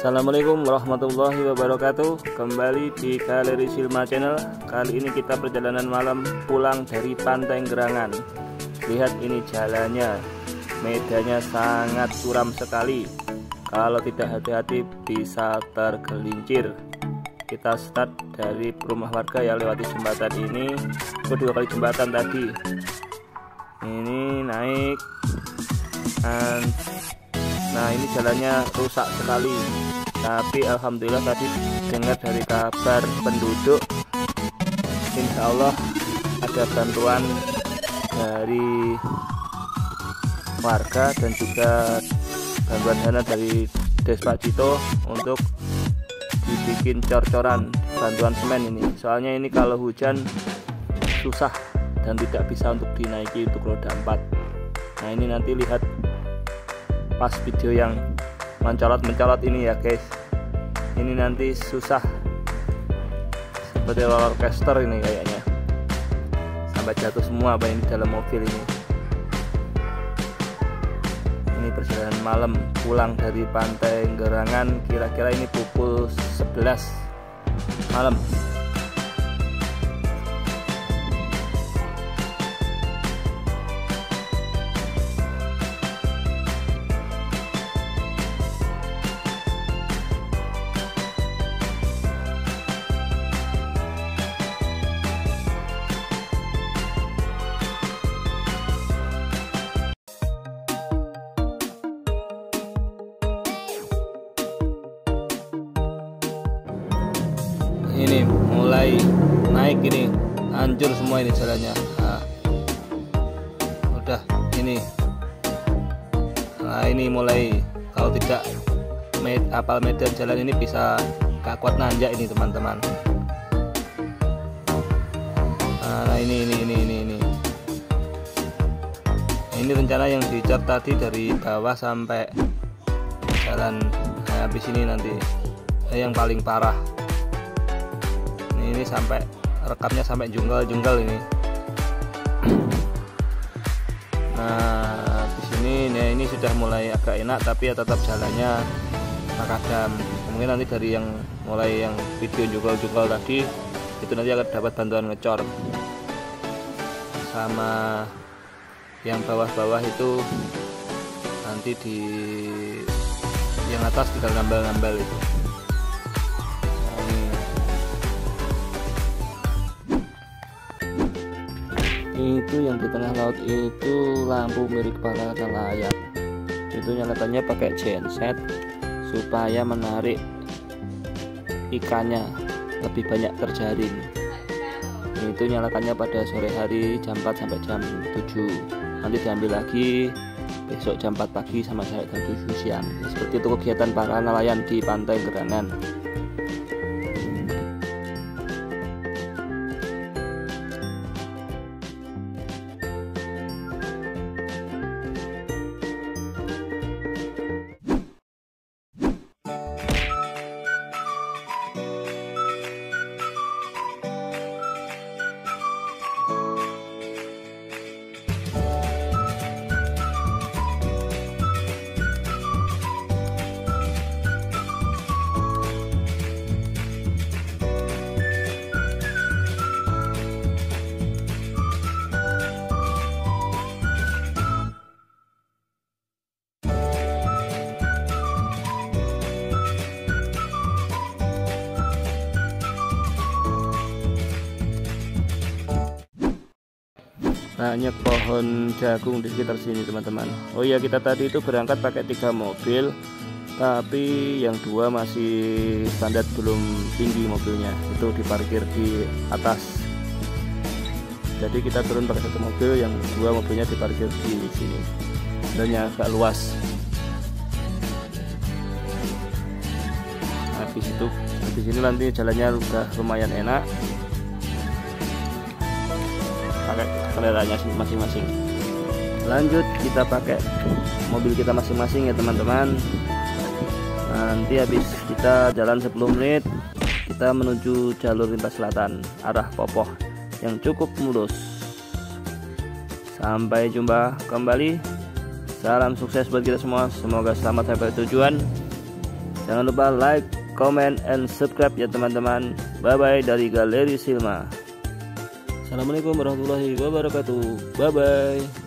Assalamualaikum warahmatullahi wabarakatuh. Kembali di Galeri Silma Channel. Kali ini kita perjalanan malam pulang dari Pantai Gerangan. Lihat ini jalannya, medannya sangat curam sekali. Kalau tidak hati-hati bisa tergelincir. Kita start dari rumah warga yang lewati jembatan ini. Kedua kali jembatan tadi. Ini naik. Nah ini jalannya rusak sekali, tapi alhamdulillah tadi dengar dari kabar penduduk, insya Allah ada bantuan dari warga dan juga bantuan dana dari Despak Cito untuk dibikin cor-coran bantuan semen ini. Soalnya ini kalau hujan susah dan tidak bisa untuk dinaiki untuk roda 4. Nah ini nanti lihat pas video yang mencolot ini ya guys, ini nanti susah seperti roller coaster ini kayaknya, sampai jatuh semua apa ini dalam mobil ini. Ini perjalanan malam pulang dari Pantai Gerangan, kira-kira ini pukul 11 malam. Ini mulai naik, ini hancur semua ini jalannya. Nah, udah ini. Nah ini mulai, kalau tidak apal medan jalan ini bisa gak kuat nanjak ini teman-teman. Nah ini rencana yang dicor tadi dari bawah sampai jalan. Nah, habis ini nanti yang paling parah. Ini sampai rekamnya sampai junggal ini. Nah di sini ini sudah mulai agak enak, tapi ya tetap jalannya makadam. Mungkin nanti dari yang mulai yang video junggal tadi itu nanti akan dapat bantuan ngecor, sama yang bawah-bawah itu nanti di yang atas tinggal nambal itu. Itu yang di tengah laut itu lampu milik para nelayan, itu nyalakannya pakai genset supaya menarik ikannya lebih banyak terjaring. Itu nyalakannya pada sore hari jam 4 sampai jam 7, nanti diambil lagi besok jam 4 pagi sama jam 7 siang. Seperti itu kegiatan para nelayan di Pantai Gerangan. Banyak pohon jagung di sekitar sini teman-teman. Oh iya, kita tadi itu berangkat pakai 3 mobil, tapi yang 2 masih standar, belum tinggi mobilnya, itu diparkir di atas. Jadi kita turun pakai 1 mobil, yang 2 mobilnya diparkir di sini. Jalannya agak luas. Habis itu di sini nanti jalannya udah lumayan enak, pakai kendaraannya masing-masing. Lanjut kita pakai mobil kita masing-masing ya teman-teman. Nanti habis kita jalan 10 menit kita menuju jalur lintas selatan arah Popoh yang cukup mulus. Sampai jumpa kembali. Salam sukses buat kita semua. Semoga selamat sampai tujuan. Jangan lupa like, comment, and subscribe ya teman-teman. Bye bye dari Galeri Silma. Assalamualaikum warahmatullahi wabarakatuh. Bye bye.